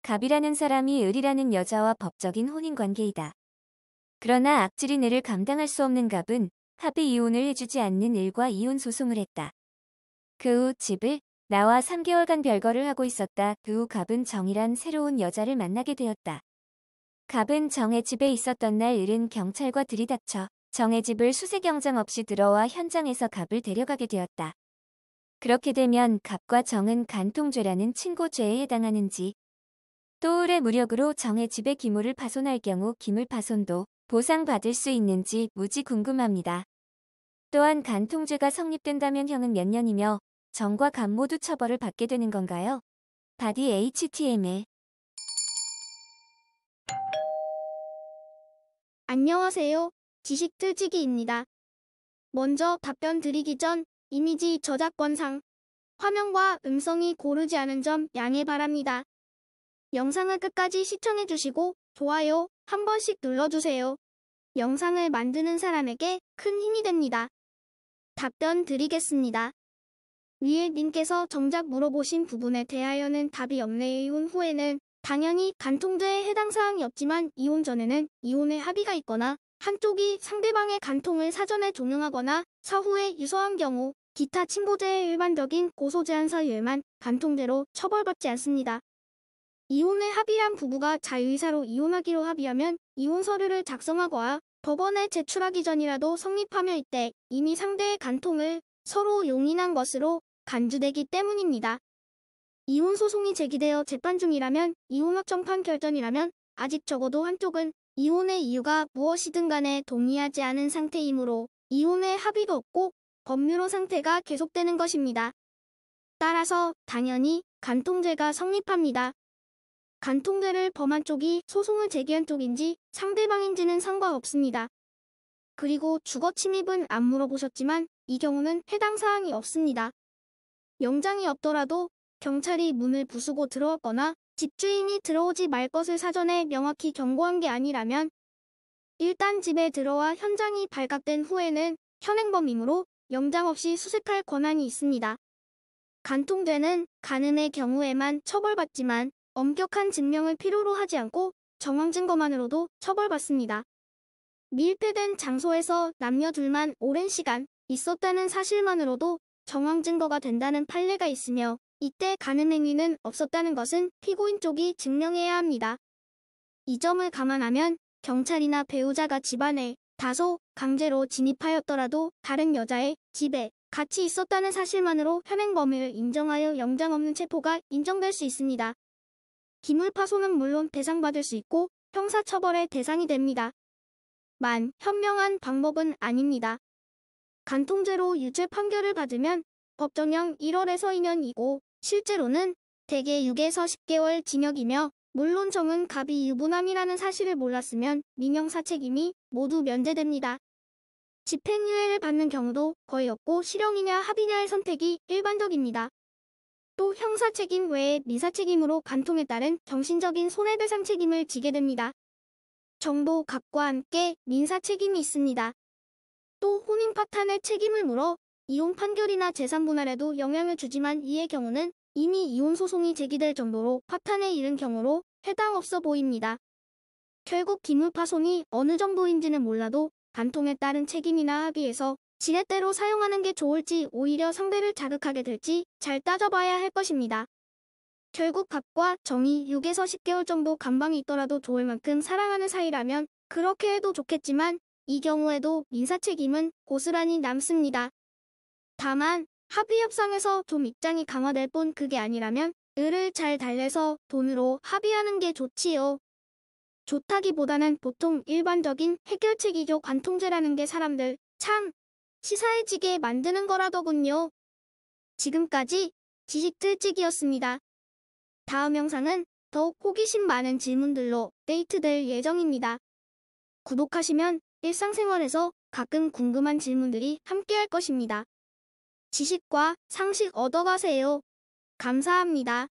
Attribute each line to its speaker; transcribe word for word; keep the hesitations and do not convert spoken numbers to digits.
Speaker 1: 갑이라는 사람이 을이라는 여자와 법적인 혼인관계이다. 그러나 악질인 을을 감당할 수 없는 갑은 합의 이혼을 해주지 않는 을과 이혼 소송을 했다. 그 후 집을 나와 삼 개월간 별거를 하고 있었다. 그 후 갑은 정이란 새로운 여자를 만나게 되었다. 갑은 정의 집에 있었던 날 을은 경찰과 들이닥쳐 정의 집을 수색영장 없이 들어와 현장에서 갑을 데려가게 되었다. 그렇게 되면 갑과 정은 간통죄라는 친고죄에 해당하는지, 또 을의 무력으로 정의 집의 기물을 파손할 경우 기물파손도 보상받을 수 있는지 무지 궁금합니다. 또한 간통죄가 성립된다면 형은 몇 년이며 정과 갑 모두 처벌을 받게 되는 건가요? 바디 에이치티엠엘.
Speaker 2: 안녕하세요. 지식틀치기입니다. 먼저 답변 드리기 전 이미지 저작권상 화면과 음성이 고르지 않은 점 양해 바랍니다. 영상을 끝까지 시청해주시고 좋아요 한 번씩 눌러주세요. 영상을 만드는 사람에게 큰 힘이 됩니다. 답변 드리겠습니다. 위에 님께서 정작 물어보신 부분에 대하여는 답이 없네. 이혼 후에는 당연히 간통죄에 해당 사항이 없지만 이혼 전에는 이혼의 합의가 있거나 한쪽이 상대방의 간통을 사전에 종용하거나 사후에 유서한 경우 기타 친고죄의 일반적인 고소제한 사유에만 간통죄로 처벌받지 않습니다. 이혼에 합의한 부부가 자유이사로 이혼하기로 합의하면 이혼 서류를 작성하거나 법원에 제출하기 전이라도 성립하며 이때 이미 상대의 간통을 서로 용인한 것으로 간주되기 때문입니다. 이혼 소송이 제기되어 재판 중이라면 이혼 확정판 결정이라면 아직 적어도 한쪽은 이혼의 이유가 무엇이든 간에 동의하지 않은 상태이므로 이혼의 합의가 없고 법률혼 상태가 계속되는 것입니다. 따라서 당연히 간통죄가 성립합니다. 간통죄를 범한 쪽이 소송을 제기한 쪽인지 상대방인지는 상관없습니다. 그리고 주거 침입은 안 물어보셨지만 이 경우는 해당 사항이 없습니다. 영장이 없더라도 경찰이 문을 부수고 들어왔거나 집주인이 들어오지 말 것을 사전에 명확히 경고한 게 아니라면 일단 집에 들어와 현장이 발각된 후에는 현행범이므로 영장 없이 수색할 권한이 있습니다. 간통죄는 간음의 경우에만 처벌받지만 엄격한 증명을 필요로 하지 않고 정황 증거만으로도 처벌받습니다. 밀폐된 장소에서 남녀 둘만 오랜 시간 있었다는 사실만으로도 정황 증거가 된다는 판례가 있으며 이때 간음 행위는 없었다는 것은 피고인 쪽이 증명해야 합니다. 이 점을 감안하면 경찰이나 배우자가 집안에 다소 강제로 진입하였더라도 다른 여자의 집에 같이 있었다는 사실만으로 현행범을 인정하여 영장 없는 체포가 인정될 수 있습니다. 기물파손은 물론 배상받을 수 있고 형사처벌의 대상이 됩니다. 만 현명한 방법은 아닙니다. 간통죄로 유죄 판결을 받으면 법정형 일월에서 이 년이고 실제로는 대개 육에서 십 개월 징역이며 물론 정은 갑이 유부남이라는 사실을 몰랐으면 민형사 책임이 모두 면제됩니다. 집행유예를 받는 경우도 거의 없고 실형이냐 합의냐의 선택이 일반적입니다. 또 형사책임 외에 민사책임으로 간통에 따른 정신적인 손해배상 책임을 지게 됩니다. 정도 갑과 함께 민사책임이 있습니다. 또 혼인 파탄의 책임을 물어 이혼 판결이나 재산분할에도 영향을 주지만 이의 경우는 이미 이혼 소송이 제기될 정도로 파탄에 이른 경우로 해당 없어 보입니다. 결국 기물파손이 어느 정도인지는 몰라도 간통에 따른 책임이나 합의에서 지렛대로 사용하는 게 좋을지 오히려 상대를 자극하게 될지 잘 따져봐야 할 것입니다. 결국 갑과 정이 육에서 십 개월 정도 감방이 있더라도 좋을 만큼 사랑하는 사이라면 그렇게 해도 좋겠지만 이 경우에도 민사책임은 고스란히 남습니다. 다만 합의협상에서 좀 입장이 강화될 뿐 그게 아니라면 을을 잘 달래서 돈으로 합의하는 게 좋지요. 좋다기보다는 보통 일반적인 해결책이죠. 간통죄라는 게 사람들 참 치사해지게 만드는 거라더군요. 지금까지 지식틀치기였습니다. 다음 영상은 더욱 호기심 많은 질문들로 업데이트될 예정입니다. 구독하시면 일상생활에서 가끔 궁금한 질문들이 함께할 것입니다. 지식과 상식 얻어가세요. 감사합니다.